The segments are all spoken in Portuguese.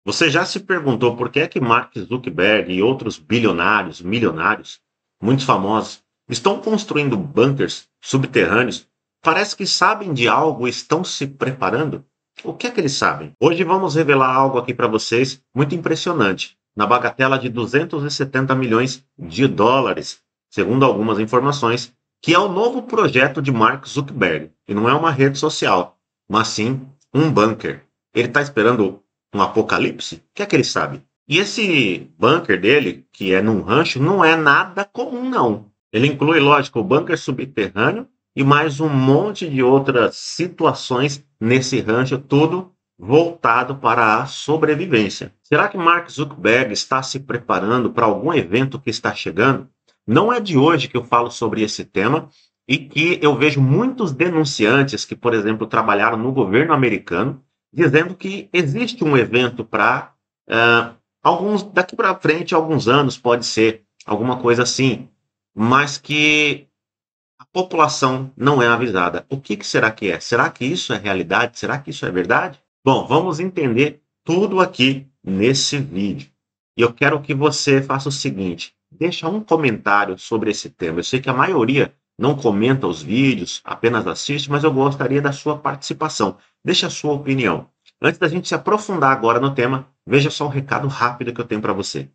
Você já se perguntou por que é que Mark Zuckerberg e outros bilionários, milionários, muito famosos, estão construindo bunkers subterrâneos? Parece que sabem de algo e estão se preparando. O que é que eles sabem? Hoje vamos revelar algo aqui para vocês muito impressionante, na bagatela de 270 milhões de dólares, segundo algumas informações, que é o novo projeto de Mark Zuckerberg. E não é uma rede social, mas sim um bunker. Ele está esperando um apocalipse? O que é que ele sabe? E esse bunker dele, que é num rancho, não é nada comum, não. Ele inclui, lógico, o bunker subterrâneo e mais um monte de outras situações nesse rancho, tudo voltado para a sobrevivência. Será que Mark Zuckerberg está se preparando para algum evento que está chegando? Não é de hoje que eu falo sobre esse tema e que eu vejo muitos denunciantes que, por exemplo, trabalharam no governo americano, dizendo que existe um evento para alguns daqui para frente, alguns anos, pode ser alguma coisa assim, mas que a população não é avisada. O que será que é? Será que isso é realidade? Será que isso é verdade? Bom, vamos entender tudo aqui nesse vídeo. E eu quero que você faça o seguinte, deixa um comentário sobre esse tema. Eu sei que a maioria não comenta os vídeos, apenas assiste, mas eu gostaria da sua participação. Deixa a sua opinião. Antes da gente se aprofundar agora no tema, veja só um recado rápido que eu tenho para você.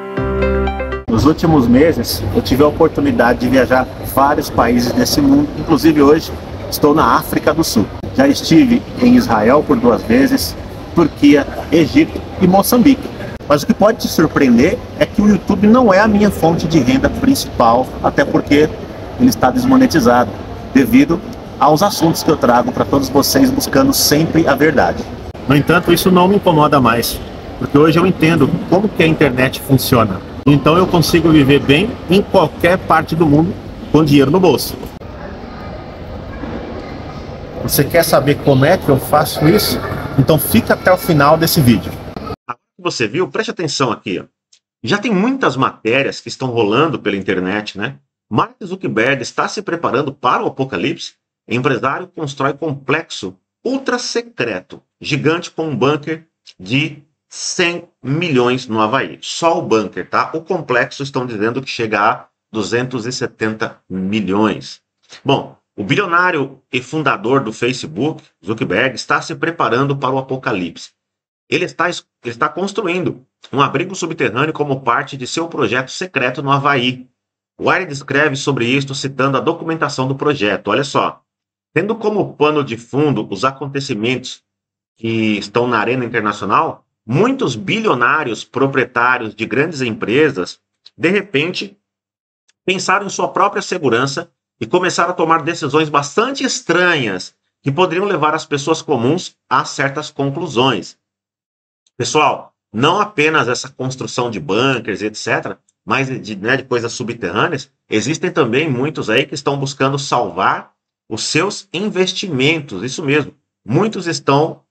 Nos últimos meses, eu tive a oportunidade de viajar vários países desse mundo, inclusive hoje estou na África do Sul. Já estive em Israel por 2 vezes, Turquia, Egito e Moçambique. Mas o que pode te surpreender é que o YouTube não é a minha fonte de renda principal, até porque ele está desmonetizado, devido aos assuntos que eu trago para todos vocês, buscando sempre a verdade. No entanto, isso não me incomoda mais, porque hoje eu entendo como que a internet funciona. Então eu consigo viver bem em qualquer parte do mundo com dinheiro no bolso. Você quer saber como é que eu faço isso? Então fica até o final desse vídeo. Você viu? Preste atenção aqui. Ó. Já tem muitas matérias que estão rolando pela internet, né? Mark Zuckerberg está se preparando para o apocalipse. Empresário constrói complexo ultra secreto, gigante com um bunker de 100 milhões no Havaí. Só o bunker, tá? O complexo estão dizendo que chega a 270 milhões. Bom, o bilionário e fundador do Facebook, Zuckerberg, está se preparando para o apocalipse. Ele está construindo um abrigo subterrâneo como parte de seu projeto secreto no Havaí. Wired escreve sobre isto citando a documentação do projeto. Olha só, tendo como pano de fundo os acontecimentos que estão na arena internacional, muitos bilionários proprietários de grandes empresas, de repente, pensaram em sua própria segurança e começaram a tomar decisões bastante estranhas que poderiam levar as pessoas comuns a certas conclusões. Pessoal, não apenas essa construção de bunkers, etc., mas de coisas subterrâneas, existem também muitos aí que estão buscando salvar os seus investimentos. Isso mesmo, muitos estão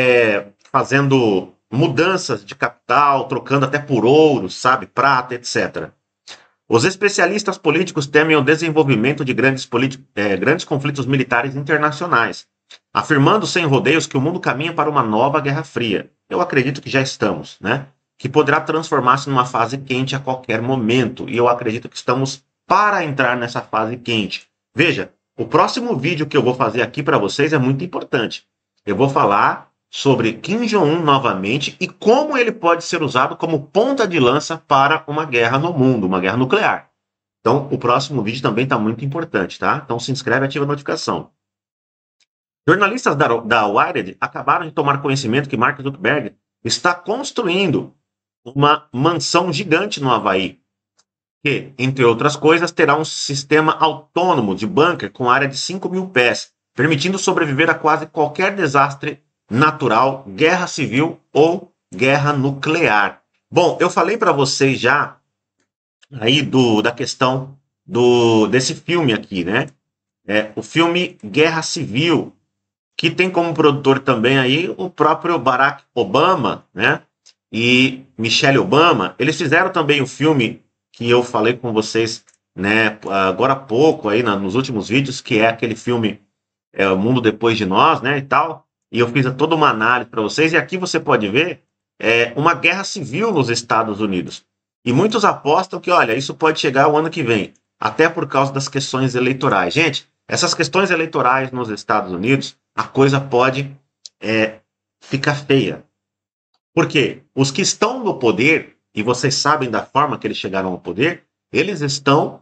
fazendo mudanças de capital, trocando até por ouro, sabe, prata, etc. Os especialistas políticos temem o desenvolvimento de grandes conflitos militares internacionais, afirmando sem rodeios que o mundo caminha para uma nova Guerra Fria. Eu acredito que já estamos, né? Que poderá transformar-se numa fase quente a qualquer momento. E eu acredito que estamos para entrar nessa fase quente. Veja, o próximo vídeo que eu vou fazer aqui para vocês é muito importante. Eu vou falar sobre Kim Jong-un novamente e como ele pode ser usado como ponta de lança para uma guerra no mundo, uma guerra nuclear. Então, o próximo vídeo também está muito importante, tá? Então, se inscreve e ativa a notificação. Jornalistas da Wired acabaram de tomar conhecimento que Mark Zuckerberg está construindo uma mansão gigante no Havaí, que, entre outras coisas, terá um sistema autônomo de bunker com área de 5.000 pés, permitindo sobreviver a quase qualquer desastre natural, guerra civil ou guerra nuclear. Bom, eu falei para vocês já aí da questão desse filme aqui, né? O filme Guerra Civil, que tem como produtor também aí o próprio Barack Obama, né? E Michelle Obama. Eles fizeram também o filme que eu falei com vocês, né, agora há pouco, aí nos últimos vídeos, que é aquele filme O Mundo Depois de Nós, né, e tal. E eu fiz toda uma análise para vocês. E aqui você pode ver uma guerra civil nos Estados Unidos. E muitos apostam que, olha, isso pode chegar o ano que vem, até por causa das questões eleitorais. Gente, essas questões eleitorais nos Estados Unidos, a coisa pode ficar feia. Porque os que estão no poder, e vocês sabem da forma que eles chegaram ao poder, eles estão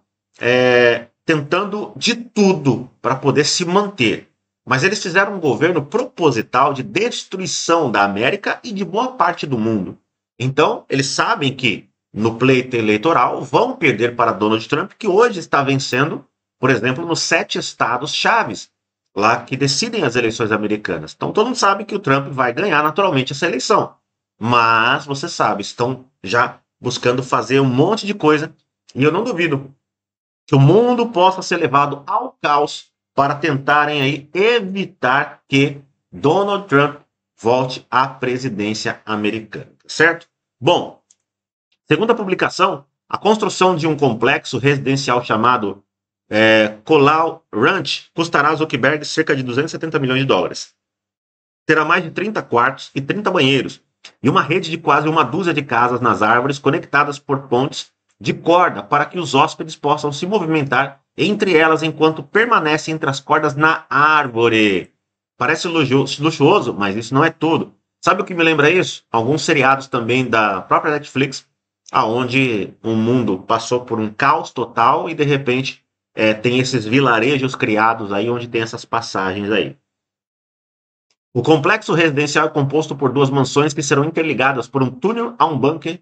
tentando de tudo para poder se manter. Mas eles fizeram um governo proposital de destruição da América e de boa parte do mundo. Então, eles sabem que no pleito eleitoral vão perder para Donald Trump, que hoje está vencendo, por exemplo, nos 7 estados chaves, lá que decidem as eleições americanas. Então, todo mundo sabe que o Trump vai ganhar naturalmente essa eleição. Mas, você sabe, estão já buscando fazer um monte de coisa. E eu não duvido que o mundo possa ser levado ao caos para tentarem aí evitar que Donald Trump volte à presidência americana, certo? Bom, segundo a publicação, a construção de um complexo residencial chamado Coral Ranch custará a Zuckerberg cerca de 270 milhões de dólares. Terá mais de 30 quartos e 30 banheiros e uma rede de quase uma dúzia de casas nas árvores conectadas por pontes de corda para que os hóspedes possam se movimentar entre elas enquanto permanecem entre as cordas na árvore. Parece luxuoso, mas isso não é tudo. Sabe o que me lembra isso? Alguns seriados também da própria Netflix, aonde o mundo passou por um caos total e de repente tem esses vilarejos criados aí onde tem essas passagens aí. O complexo residencial é composto por 2 mansões que serão interligadas por um túnel a um bunker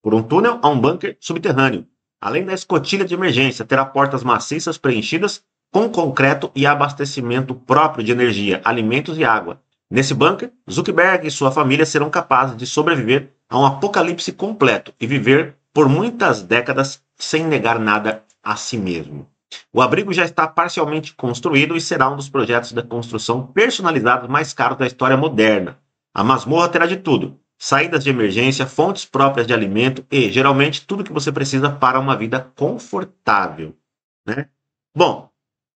subterrâneo. Além da escotilha de emergência, terá portas maciças preenchidas com concreto e abastecimento próprio de energia, alimentos e água. Nesse bunker, Zuckerberg e sua família serão capazes de sobreviver a um apocalipse completo e viver por muitas décadas sem negar nada a si mesmo. O abrigo já está parcialmente construído e será um dos projetos de construção personalizados mais caros da história moderna. A masmorra terá de tudo: saídas de emergência, fontes próprias de alimento e, geralmente, tudo que você precisa para uma vida confortável, né? Bom,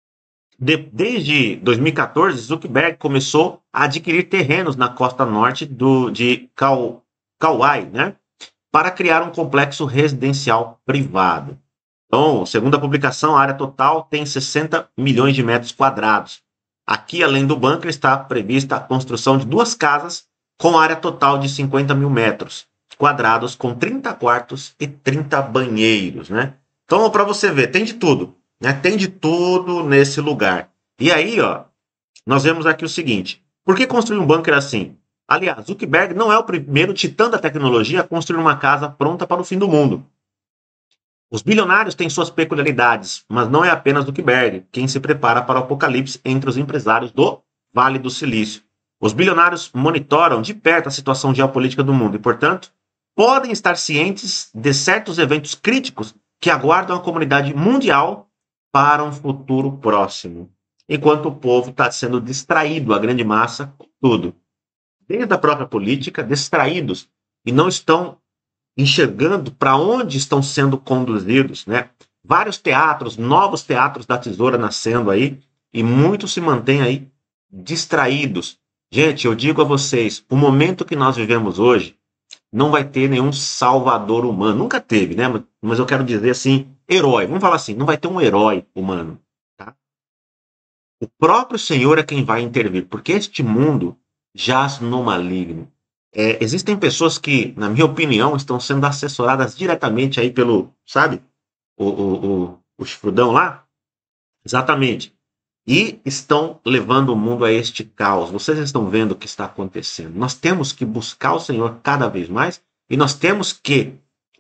desde 2014, Zuckerberg começou a adquirir terrenos na costa norte de Kauai, né, para criar um complexo residencial privado. Então, segundo a publicação, a área total tem 60 milhões de metros quadrados. Aqui, além do bunker, está prevista a construção de 2 casas com área total de 50 mil metros quadrados, com 30 quartos e 30 banheiros, né? Então, para você ver, tem de tudo, né? Tem de tudo nesse lugar. E aí, ó, nós vemos aqui o seguinte: por que construir um bunker assim? Aliás, Zuckerberg não é o primeiro titã da tecnologia a construir uma casa pronta para o fim do mundo. Os bilionários têm suas peculiaridades, mas não é apenas Zuckerberg quem se prepara para o apocalipse entre os empresários do Vale do Silício. Os bilionários monitoram de perto a situação geopolítica do mundo e, portanto, podem estar cientes de certos eventos críticos que aguardam a comunidade mundial para um futuro próximo, enquanto o povo está sendo distraído, a grande massa, com tudo. Desde a própria política, distraídos, e não estão enxergando para onde estão sendo conduzidos, né? Vários teatros, novos teatros da tesoura nascendo aí, e muitos se mantêm aí distraídos. Gente, eu digo a vocês, o momento que nós vivemos hoje não vai ter nenhum salvador humano. Nunca teve, né? Mas eu quero dizer assim, herói. Vamos falar assim, não vai ter um herói humano, tá? O próprio Senhor é quem vai intervir, porque este mundo jaz no maligno. Existem pessoas que, na minha opinião, estão sendo assessoradas diretamente aí pelo, sabe, o chifrudão lá? Exatamente. E estão levando o mundo a este caos. Vocês estão vendo o que está acontecendo. Nós temos que buscar o Senhor cada vez mais e nós temos que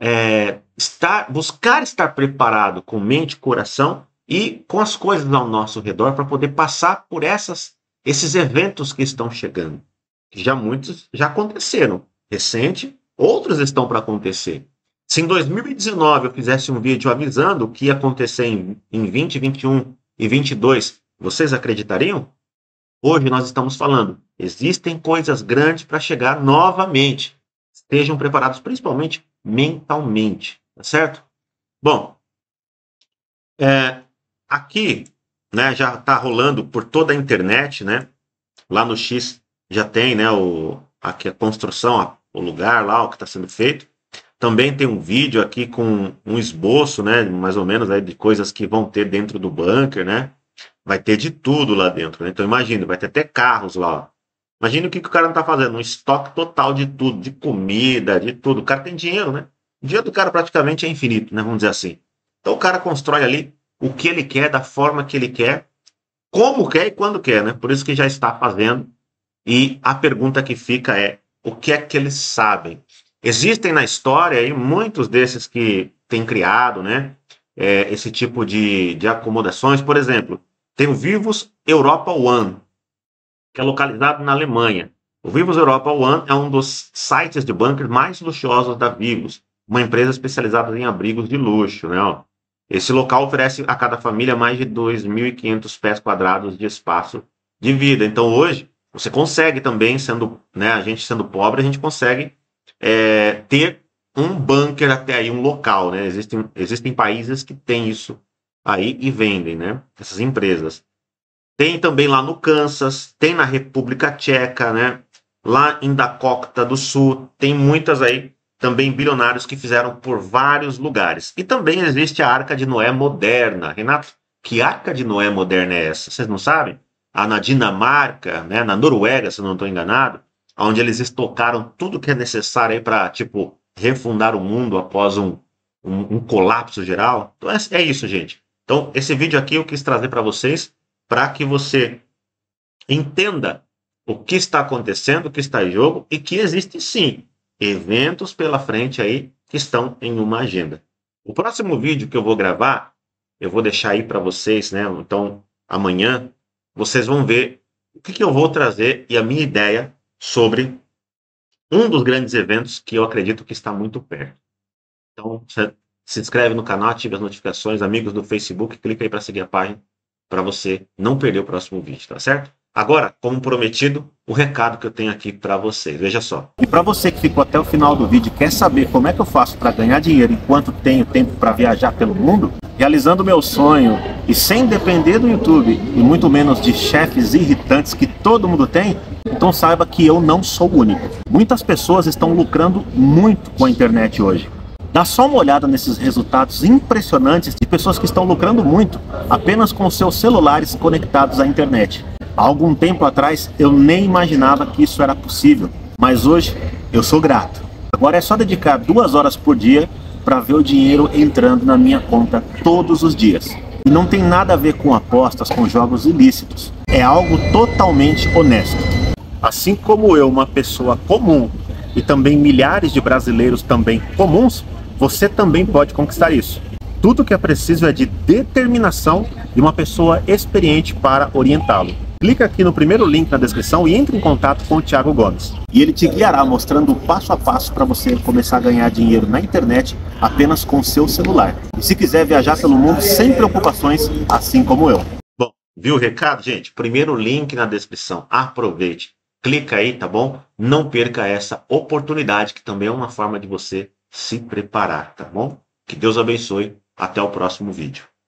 buscar estar preparado com mente, coração e com as coisas ao nosso redor para poder passar por esses eventos que estão chegando. Muitos já aconteceram, recente, outros estão para acontecer. Se em 2019 eu fizesse um vídeo avisando o que ia acontecer em 20, 21 e 22, vocês acreditariam? Hoje nós estamos falando, existem coisas grandes para chegar novamente. Estejam preparados, principalmente mentalmente, tá certo? Bom, aqui, né, já está rolando por toda a internet, né? Lá no X já tem, né, aqui a construção, o lugar lá, o que está sendo feito. Também tem um vídeo aqui com um esboço, né, mais ou menos, aí, de coisas que vão ter dentro do bunker, né? Vai ter de tudo lá dentro, né? Então imagina, vai ter até carros lá, ó. Imagina o que o cara não tá fazendo, um estoque total de tudo, de comida, de tudo. O cara tem dinheiro, né? O dinheiro do cara praticamente é infinito, né? Vamos dizer assim. Então o cara constrói ali o que ele quer, da forma que ele quer, como quer e quando quer, né? Por isso que já está fazendo. E a pergunta que fica é, o que é que eles sabem? Existem na história aí muitos desses que têm criado, né? Esse tipo de acomodações. Por exemplo, tem o Vivos Europa One, que é localizado na Alemanha. O Vivos Europa One é um dos sites de bunker mais luxuosos da Vivos, uma empresa especializada em abrigos de luxo, né? Ó. Esse local oferece a cada família mais de 2.500 pés quadrados de espaço de vida. Então hoje você consegue também, sendo, né, a gente sendo pobre, a gente consegue ter um bunker até aí, um local, né? Existem países que têm isso aí e vendem, né? Essas empresas. Tem também lá no Kansas, tem na República Tcheca, né? Lá em Dakota do Sul, tem muitas aí também bilionários que fizeram por vários lugares. E também existe a Arca de Noé moderna. Renato, que Arca de Noé moderna é essa? Vocês não sabem? Na Dinamarca, né? Na Noruega, se eu não estou enganado, onde eles estocaram tudo que é necessário aí para, tipo, refundar o mundo após um colapso geral. Então é isso, gente. Então esse vídeo aqui eu quis trazer para vocês, para que você entenda o que está acontecendo, o que está em jogo e que existe sim eventos pela frente aí que estão em uma agenda. O próximo vídeo que eu vou gravar, eu vou deixar aí para vocês, né? Então amanhã vocês vão ver o que eu vou trazer e a minha ideia sobre um dos grandes eventos que eu acredito que está muito perto. Então se inscreve no canal, ative as notificações, amigos do Facebook, clica aí para seguir a página, para você não perder o próximo vídeo, tá certo? Agora, como prometido, o recado que eu tenho aqui para vocês, veja só. E para você que ficou até o final do vídeo e quer saber como é que eu faço para ganhar dinheiro enquanto tenho tempo para viajar pelo mundo, realizando meu sonho e sem depender do YouTube e muito menos de chefes irritantes que todo mundo tem, então saiba que eu não sou o único. Muitas pessoas estão lucrando muito com a internet hoje. Dá só uma olhada nesses resultados impressionantes de pessoas que estão lucrando muito apenas com seus celulares conectados à internet. Há algum tempo atrás eu nem imaginava que isso era possível, mas hoje eu sou grato. Agora é só dedicar 2 horas por dia para ver o dinheiro entrando na minha conta todos os dias. E não tem nada a ver com apostas, com jogos ilícitos. É algo totalmente honesto. Assim como eu, uma pessoa comum, e também milhares de brasileiros também comuns, você também pode conquistar isso. Tudo que é preciso é de determinação e uma pessoa experiente para orientá-lo. Clica aqui no primeiro link na descrição e entre em contato com o Thiago Gomes. E ele te guiará mostrando o passo a passo para você começar a ganhar dinheiro na internet apenas com seu celular. E se quiser viajar pelo mundo sem preocupações, assim como eu. Bom, viu o recado, gente? Primeiro link na descrição. Aproveite. Clica aí, tá bom? Não perca essa oportunidade, que também é uma forma de você se preparar, tá bom? Que Deus abençoe. Até o próximo vídeo.